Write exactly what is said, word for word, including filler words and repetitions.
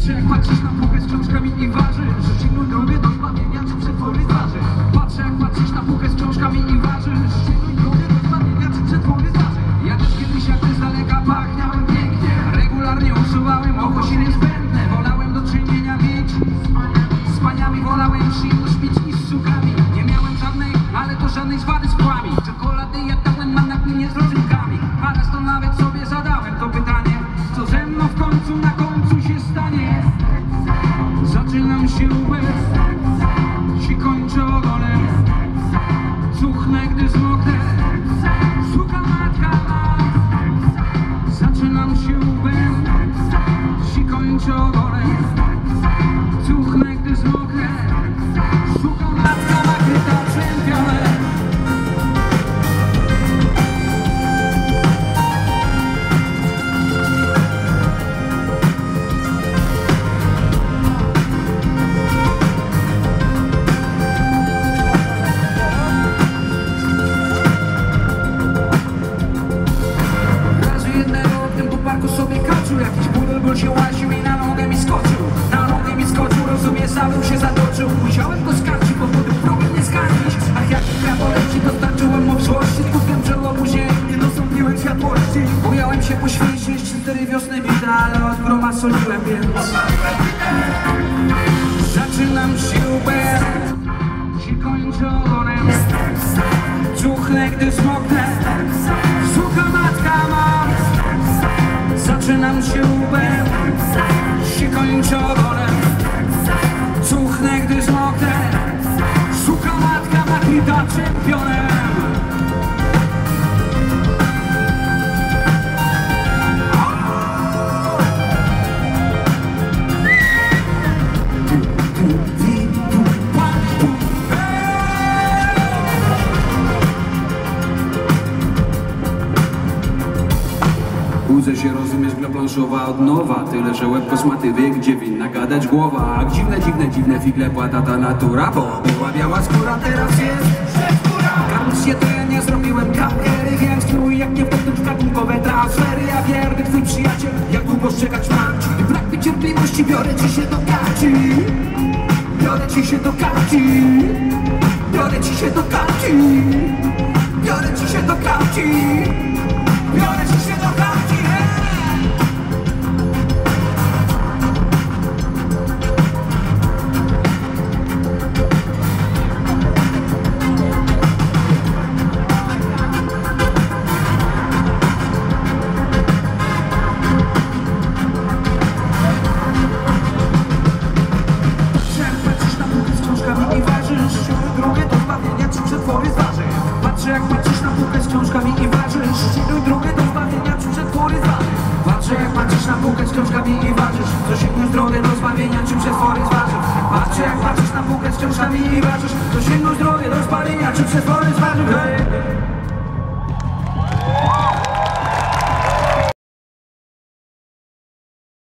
Patrzę jak patrzysz na półkę z książkami i ważysz, że ciemną drogę do zbawienia czy przetwory zważy. Patrzę jak patrzysz na półkę z książkami i ważysz, że ciemną drogę do zbawienia czy przetwory zważy. Ja też kiedyś jak ty z daleka pachniałem pięknie, regularnie usuwałem ogłosie niezbędne. Wolałem do czynienia mieć z paniami, wolałem przyjemność mieć niż z szukami. Nie miałem żadnej, ale to żadnej zwady z płami. Czekolady jadałem, mam na kminie z rodzynkami. A raz to nawet sobie zadałem to pytanie, co ze mną w końcu na końcu się stanie. Zaczynam się łez, się kończę ogonem. Cuchnę, gdy zmoknę, szuka matka ma. Zaczynam się łez, się kończę ogonem. Cuchnę, gdy zmoknę, szuka matka ma, kryta czempionem. Sobie kaczył, jakiś budel się łaził i na nogę mi skoczył. Na nogę mi skoczył, rozumie, zawył się zatoczył. Musiałem go skarcić, bo wtedy problem nie skarcić. Ach, jak kraboleci dostarczyłem mu w złości. Skutkiem przełomu się nie dostąpiłem światłości. Bujałem się po świecie, cztery wiosny wita, ale od groma soliłem, więc zaczynam siłę, się kończę ogonem. Cuchnę, gdy smoknę, sucha matka ma. Zaczynam się łbem, się kończę ogonem. Cuchnę, gdy zmoknę, szuka matka ma, kryta czempionem. Budzę się, rozumiesz, gra planszowa od nowa. Tyle, że łeb kosmaty wie, gdzie winna gadać głowa. A dziwne, dziwne, dziwne figle płata ta natura. Bo była biała skóra, teraz jest skóra. Karmisz się, to ja nie zrobiłem kariery, więc twój jak nie wtopić w gatunkowe transfery. Ja wierny twój przyjaciel, jak długo czekać mam ci. Gdy brak mi cierpliwości, biorę ci się do karci. Biorę ci się do karci. Biorę ci się do karci. Biorę ci się do karci. Biorę ci się do karci. Patrzę jak patrzysz na półkę z książkami i ważysz, sięgnąć drogę do zbawienia czy przetwory zważy. Patrzę jak patrzysz na półkę z książkami i ważysz, to sięgnąć drogę do zbawienia czy przetwory zważy. Patrzę jak patrzysz na półkę z książkami i ważysz, to sięgnąć drogę do zbawienia czy przetwory zważy.